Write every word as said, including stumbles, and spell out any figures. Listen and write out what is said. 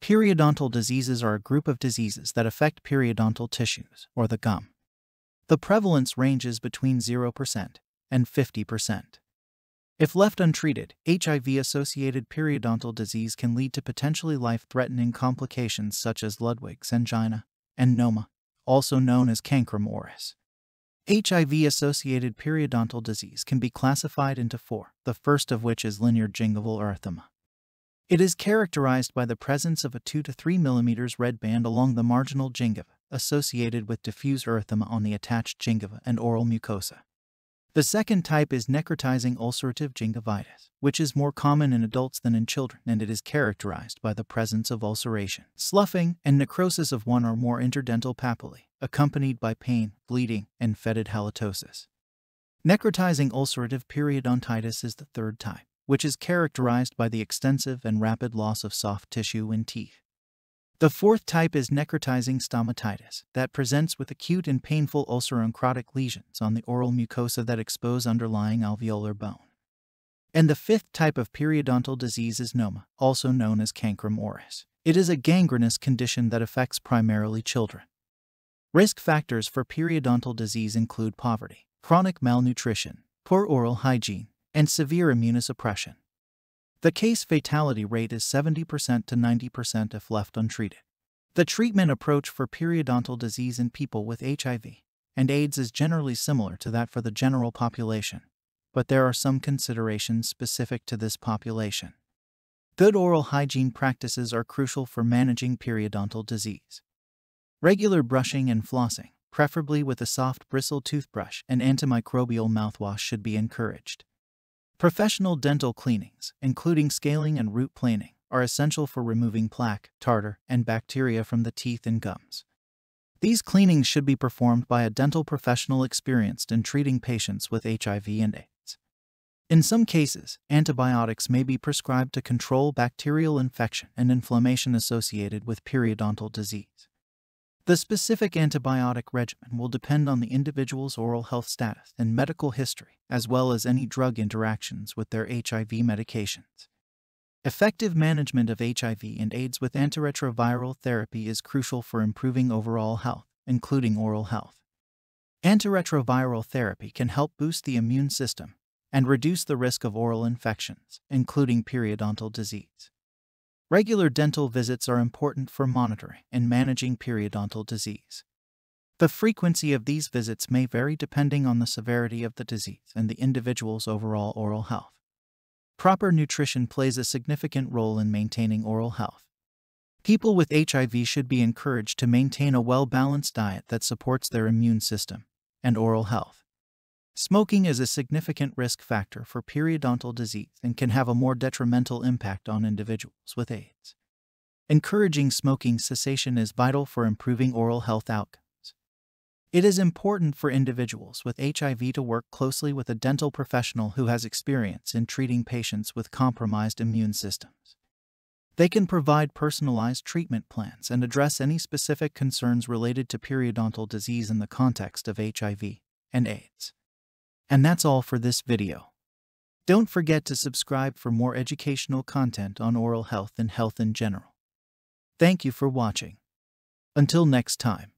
Periodontal diseases are a group of diseases that affect periodontal tissues, or the gum. The prevalence ranges between zero percent and fifty percent. If left untreated, H I V-associated periodontal disease can lead to potentially life-threatening complications such as Ludwig's angina and noma, also known as cancrum oris. H I V-associated periodontal disease can be classified into four, the first of which is linear gingival erythema. It is characterized by the presence of a two to three millimeters red band along the marginal gingiva, associated with diffuse erythema on the attached gingiva and oral mucosa. The second type is necrotizing ulcerative gingivitis, which is more common in adults than in children, and it is characterized by the presence of ulceration, sloughing, and necrosis of one or more interdental papillae, accompanied by pain, bleeding, and fetid halitosis. Necrotizing ulcerative periodontitis is the third type, which is characterized by the extensive and rapid loss of soft tissue in teeth. The fourth type is necrotizing stomatitis, that presents with acute and painful ulceroncrotic lesions on the oral mucosa that expose underlying alveolar bone. And the fifth type of periodontal disease is noma, also known as cancrum oris. It is a gangrenous condition that affects primarily children. Risk factors for periodontal disease include poverty, chronic malnutrition, poor oral hygiene, and severe immunosuppression. The case fatality rate is seventy percent to ninety percent if left untreated. The treatment approach for periodontal disease in people with H I V and AIDS is generally similar to that for the general population, but there are some considerations specific to this population. Good oral hygiene practices are crucial for managing periodontal disease. Regular brushing and flossing, preferably with a soft bristle toothbrush and antimicrobial mouthwash, should be encouraged. Professional dental cleanings, including scaling and root planing, are essential for removing plaque, tartar, and bacteria from the teeth and gums. These cleanings should be performed by a dental professional experienced in treating patients with H I V and AIDS. In some cases, antibiotics may be prescribed to control bacterial infection and inflammation associated with periodontal disease. The specific antibiotic regimen will depend on the individual's oral health status and medical history, as well as any drug interactions with their H I V medications. Effective management of H I V and AIDS with antiretroviral therapy is crucial for improving overall health, including oral health. Antiretroviral therapy can help boost the immune system and reduce the risk of oral infections, including periodontal disease. Regular dental visits are important for monitoring and managing periodontal disease. The frequency of these visits may vary depending on the severity of the disease and the individual's overall oral health. Proper nutrition plays a significant role in maintaining oral health. People with H I V should be encouraged to maintain a well-balanced diet that supports their immune system and oral health. Smoking is a significant risk factor for periodontal disease and can have a more detrimental impact on individuals with AIDS. Encouraging smoking cessation is vital for improving oral health outcomes. It is important for individuals with H I V to work closely with a dental professional who has experience in treating patients with compromised immune systems. They can provide personalized treatment plans and address any specific concerns related to periodontal disease in the context of H I V and AIDS. And that's all for this video. Don't forget to subscribe for more educational content on oral health and health in general. Thank you for watching. Until next time.